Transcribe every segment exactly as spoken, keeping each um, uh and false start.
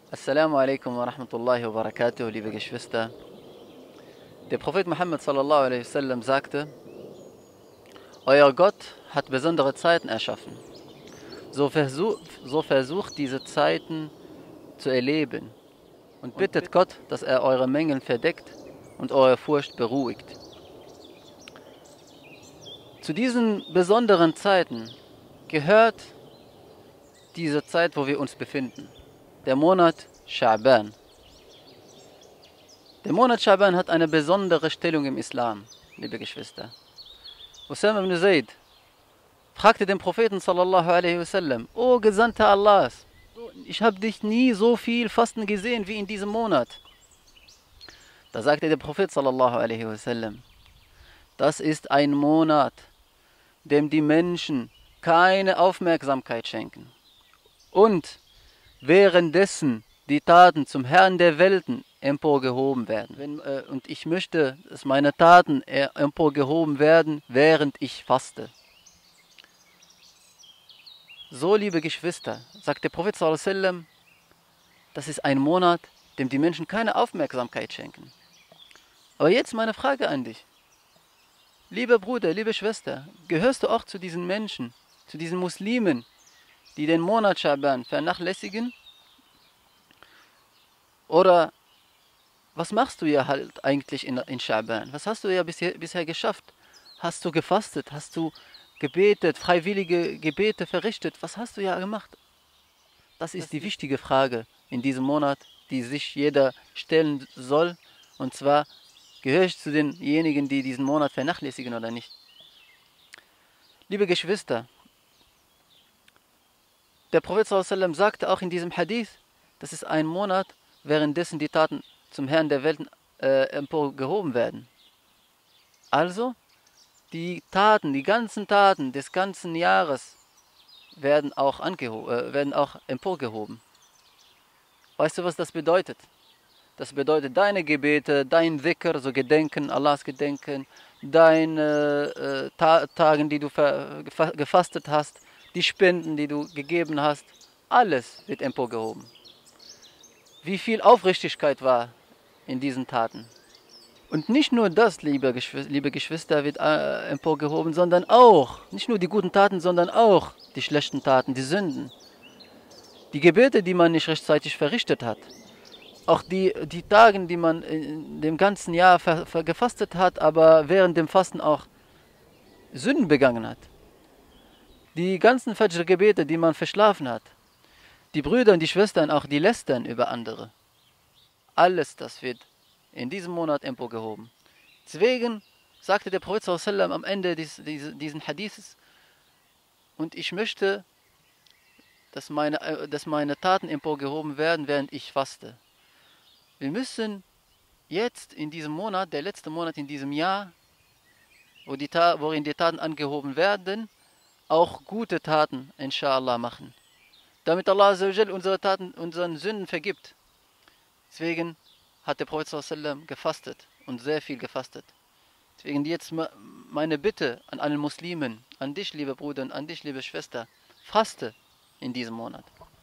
Assalamu alaikum wa rahmatullahi wa barakatuh, liebe Geschwister. Der Prophet Muhammad sallallahu alaihi wasallam sagte: Euer Gott hat besondere Zeiten erschaffen. So, versuch, so versucht diese Zeiten zu erleben und bittet Gott, dass er eure Mängel verdeckt und eure Furcht beruhigt. Zu diesen besonderen Zeiten gehört diese Zeit, wo wir uns befinden, der Monat Scha'ban. Der Monat Scha'ban hat eine besondere Stellung im Islam, liebe Geschwister. Usama ibn Zayd fragte den Propheten sallallahu alaihi wasallam: O Gesandter Allahs, ich habe dich nie so viel Fasten gesehen wie in diesem Monat. Da sagte der Prophet sallallahu alaihi wasallam: Das ist ein Monat, dem die Menschen keine Aufmerksamkeit schenken und währenddessen die Taten zum Herrn der Welten emporgehoben werden. Wenn, äh, und ich möchte, dass meine Taten äh, emporgehoben werden, während ich faste. So, liebe Geschwister, sagt der Prophet sallallahu alaihi wasallam, das ist ein Monat, dem die Menschen keine Aufmerksamkeit schenken. Aber jetzt meine Frage an dich. Lieber Bruder, liebe Schwester, gehörst du auch zu diesen Menschen, zu diesen Muslimen, die den Monat Scha'ban vernachlässigen? Oder was machst du ja halt eigentlich in, in Scha'ban? Was hast du ja bisher, bisher geschafft? Hast du gefastet? Hast du gebetet, freiwillige Gebete verrichtet? Was hast du ja gemacht? Das ist die wichtige Frage in diesem Monat, die sich jeder stellen soll. Und zwar, gehöre ich zu denjenigen, die diesen Monat vernachlässigen oder nicht? Liebe Geschwister, der Prophet sallallahu alaihi wasallam sagte auch in diesem Hadith, das ist ein Monat, währenddessen die Taten zum Herrn der Welten äh, emporgehoben werden. Also, die Taten, die ganzen Taten des ganzen Jahres werden auch, äh, werden auch emporgehoben. Weißt du, was das bedeutet? Das bedeutet deine Gebete, dein Dhikr, so Gedenken, Allahs Gedenken, deine äh, Ta Tagen, die du gefastet hast, die Spenden, die du gegeben hast, alles wird emporgehoben. Wie viel Aufrichtigkeit war in diesen Taten. Und nicht nur das, liebe Geschwister, liebe Geschwister wird äh, emporgehoben, sondern auch, nicht nur die guten Taten, sondern auch die schlechten Taten, die Sünden. Die Gebete, die man nicht rechtzeitig verrichtet hat. Auch die, die Tage, die man in dem ganzen Jahr ver, ver gefastet hat, aber während dem Fasten auch Sünden begangen hat. Die ganzen Fajr-Gebete, die man verschlafen hat. Die Brüder und die Schwestern, auch die lästern über andere. Alles das wird in diesem Monat emporgehoben. Deswegen sagte der Prophet sallallahu alaihi wasallam am Ende dieses, dieses, diesen Hadiths: Und ich möchte, dass meine, dass meine Taten emporgehoben werden, während ich faste. Wir müssen jetzt in diesem Monat, der letzte Monat in diesem Jahr, wo die worin die Taten angehoben werden, auch gute Taten, inshallah, machen. Damit Allah azza wa jal unsere Taten, unseren Sünden vergibt. Deswegen hat der Prophet sallallahu alaihi wasallam gefastet und sehr viel gefastet. Deswegen jetzt meine Bitte an alle Muslimen, an dich, liebe Bruder, und an dich, liebe Schwester, faste in diesem Monat.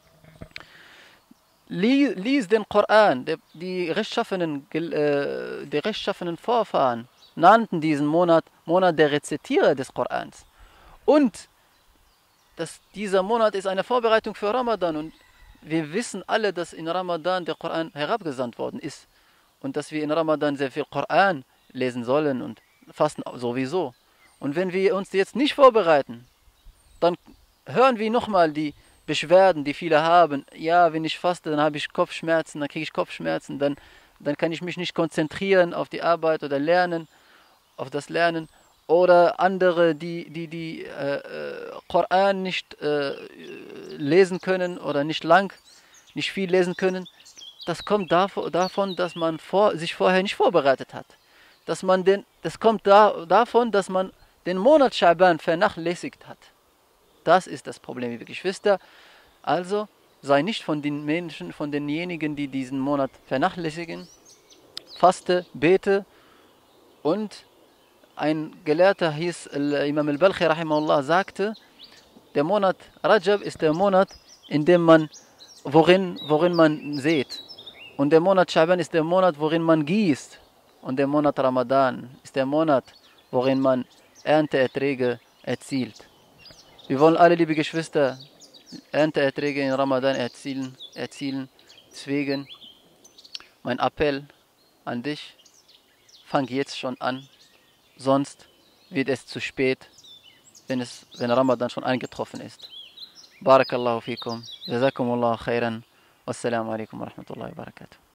Lies den Koran. Die rechtschaffenen, äh, die rechtschaffenen Vorfahren nannten diesen Monat Monat der Rezitierer des Korans. Und dass dieser Monat ist eine Vorbereitung für Ramadan. Und wir wissen alle, dass in Ramadan der Koran herabgesandt worden ist. Und dass wir in Ramadan sehr viel Koran lesen sollen und fasten sowieso. Und wenn wir uns jetzt nicht vorbereiten, dann hören wir nochmal die Beschwerden, die viele haben. Ja, wenn ich faste, dann habe ich Kopfschmerzen, dann kriege ich Kopfschmerzen, dann, dann kann ich mich nicht konzentrieren auf die Arbeit oder lernen, auf das Lernen. Oder andere, die die, die äh, Koran nicht äh, lesen können oder nicht lang, nicht viel lesen können. Das kommt davon, dass man vor, sich vorher nicht vorbereitet hat. Dass man den, das kommt da, davon, dass man den Monat Scha'ban vernachlässigt hat. Das ist das Problem, liebe Geschwister. Also sei nicht von den Menschen, von denjenigen, die diesen Monat vernachlässigen. Faste, bete. Und ein Gelehrter hieß Imam al-Balkhi rahimahullah, sagte, der Monat Rajab ist der Monat, in dem man worin, worin man sät. Und der Monat Schaban ist der Monat, worin man gießt. Und der Monat Ramadan ist der Monat, worin man Ernteerträge erzielt. Wir wollen alle, liebe Geschwister, Ernteerträge in Ramadan erzielen. erzielen. Deswegen mein Appell an dich, fang jetzt schon an, sonst wird es zu spät, wenn, es, wenn Ramadan schon eingetroffen ist. Barakallahu fikum, jazakumullahu khairan, wassalamu alaikum wa rahmatullahi wa barakatuh.